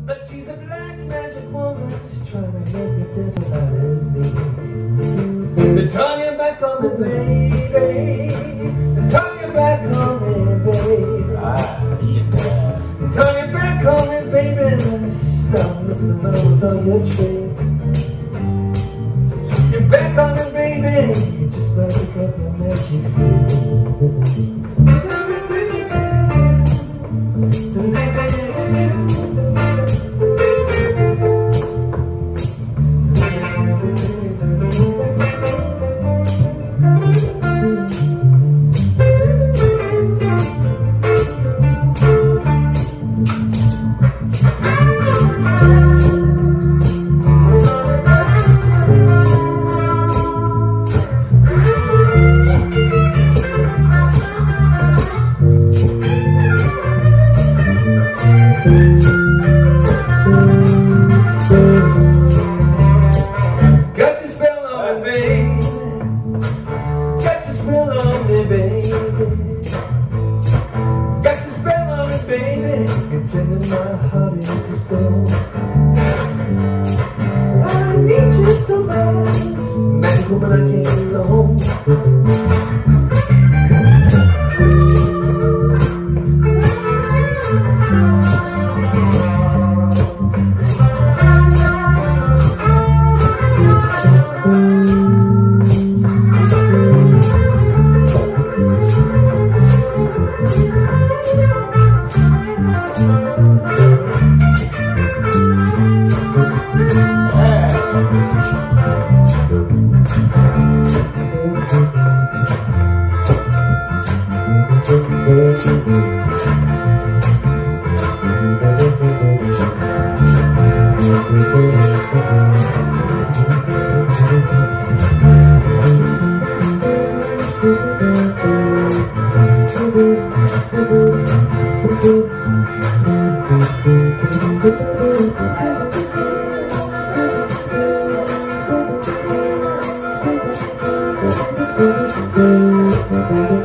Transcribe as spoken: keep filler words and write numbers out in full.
But she's a black magic woman, she's trying to make a devil out of me. They turn you back on me, baby. They turn you back on me, baby. Ah, yeah. They turn you back on me, baby. Let me stop listening to all your tricks. You're back on me, baby. Just like you got my magic stick. Got your spell on me, baby. Got your spell on me, baby. Got your spell on me, baby. You're turning my heart into stone. I need you so bad, magical, but I can't be alone. Thank you.